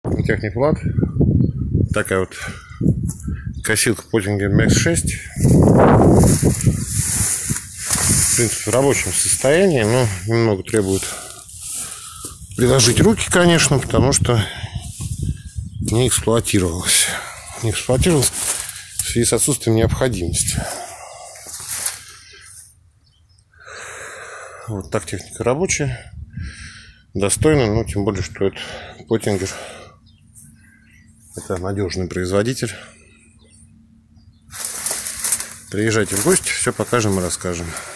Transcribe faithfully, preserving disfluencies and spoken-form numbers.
Техник Влад. Такая вот косилка Pottinger Max шесть. В принципе, в рабочем состоянии, но немного требует приложить руки, конечно, потому что не эксплуатировалась. Не эксплуатировалась в связи с отсутствием необходимости. Вот так техника рабочая. Достойно, но тем более, что это Pottinger. Это надежный производитель. Приезжайте в гости, все покажем и расскажем.